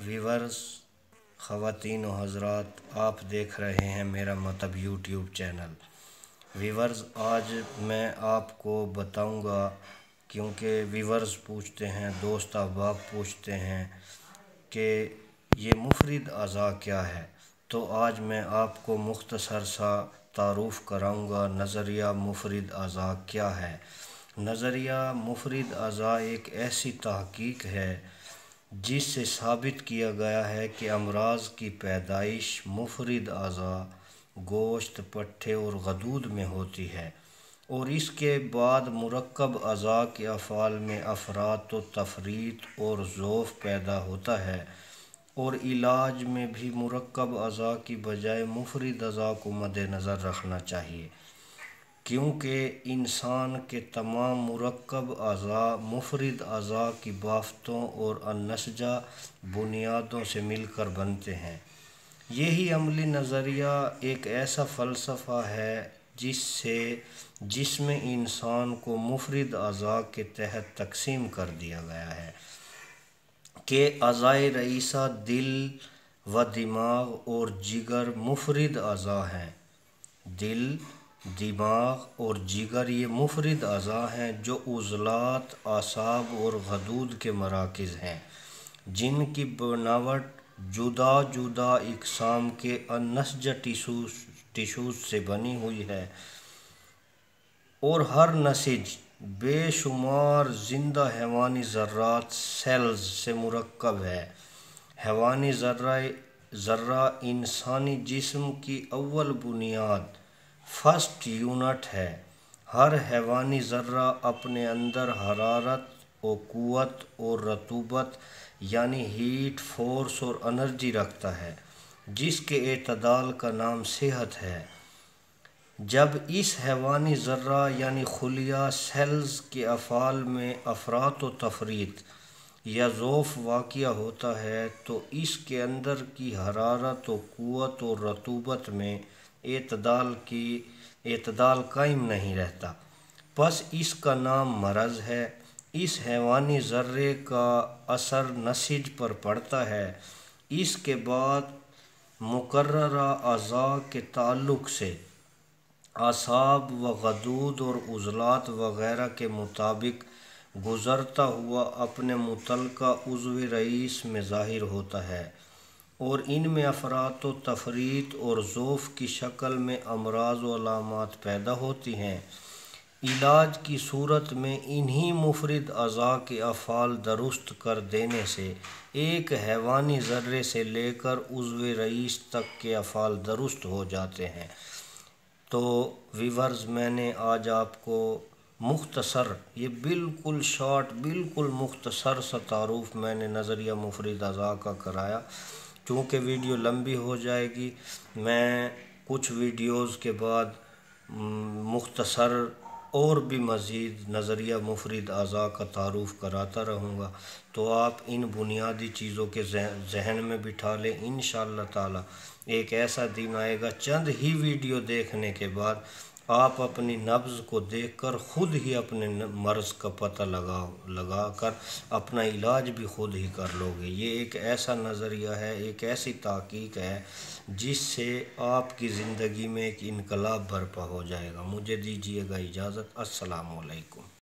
Viewers, خواتین و حضرات، آپ دیکھ رہے ہیں میرا مطب یوٹیوب چینل۔ ویورز، آج میں آپ کو بتاؤں گا، کیونکہ ویورز پوچھتے ہیں، دوست احباب پوچھتے ہیں کہ یہ مفرد اعضاء کیا ہے، تو آج میں آپ کو مختصر سا تعارف کراؤں گا نظریہ مفرد اعضاء کیا ہے۔ نظریہ مفرد اعضاء ایک ایسی تحقیق ہے جس سے ثابت کیا گیا ہے کہ امراض کی پیدائش مفرد اعضاء گوشت، پٹھے اور غدود میں ہوتی ہے، اور اس کے بعد مرکب اعضاء کے افعال میں افراط و تفریط اور ضعف پیدا ہوتا ہے، اور علاج میں بھی مرکب اعضاء کی بجائے مفرد اعضاء کو مد نظر رکھنا چاہیے، کیونکہ انسان کے تمام مرکب اعضاء مفرد اعضاء کی بافتوں اور النسجہ بنیادوں سے مل کر بنتے ہیں۔ یہی عملی نظریہ ایک ایسا فلسفہ ہے جس میں انسان کو مفرد اعضاء کے تحت تقسیم کر دیا گیا ہے کہ اعضائے رئیسہ دل و دماغ اور جگر مفرد اعضاء ہیں۔ دل، دماغ اور جگر یہ مفرد اعضاء ہیں جو عضلات، اعصاب اور غدود کے مراکز ہیں، جن کی بناوٹ جدا جدا اقسام کے النسجہ ٹشوز سے بنی ہوئی ہے، اور ہر نسج بے شمار زندہ حیوانی ذرات سیلز سے مرکب ہے۔ حیوانی ذرہ انسانی جسم کی اول بنیاد، فرسٹ یونٹ ہے۔ ہر حیوانی ذرہ اپنے اندر حرارت و قوت اور رطوبت یعنی ہیٹ، فورس اور انرجی رکھتا ہے، جس کے اعتدال کا نام صحت ہے۔ جب اس حیوانی ذرہ یعنی خلیہ سیلز کے افعال میں افراط و تفریط یا ضعف واقع ہوتا ہے تو اس کے اندر کی حرارت و قوت اور رطوبت میں اعتدال قائم نہیں رہتا، پس اس کا نام مرض ہے۔ اس حیوانی ذرے کا اثر نسج پر پڑتا ہے، اس کے بعد مقررہ اعضاء کے تعلق سے اعصاب و غدود اور عضلات وغیرہ کے مطابق گزرتا ہوا اپنے متعلقہ عضو رئیس میں ظاہر ہوتا ہے، اور ان میں افراط و تفریط اور ضعف کی شکل میں امراض و علامات پیدا ہوتی ہیں۔ علاج کی صورت میں انہی مفرد اعضاء کے افعال درست کر دینے سے ایک حیوانی ذرے سے لے کر عضو رئیس تک کے افعال درست ہو جاتے ہیں۔ تو ویورز، میں نے آج آپ کو مختصر، یہ بالکل شارٹ، بالکل مختصر سا تعارف میں نے نظریہ مفرد اعضاء کا کرایا۔ چونکہ ویڈیو لمبی ہو جائے گی، میں کچھ ویڈیوز کے بعد مختصر اور بھی مزید نظریہ مفرد اعضاء کا تعارف کراتا رہوں گا، تو آپ ان بنیادی چیزوں کے ذہن میں بٹھا لیں۔ انشاءاللہ تعالی ایک ایسا دن آئے گا، چند ہی ویڈیو دیکھنے کے بعد آپ اپنی نبض کو دیکھ کر خود ہی اپنے مرض کا پتہ لگا کر اپنا علاج بھی خود ہی کر لو گے۔ یہ ایک ایسا نظریہ ہے، ایک ایسی تحقیق ہے جس سے آپ کی زندگی میں ایک انقلاب برپا ہو جائے گا۔ مجھے دیجیے گا اجازت۔ السلام علیکم۔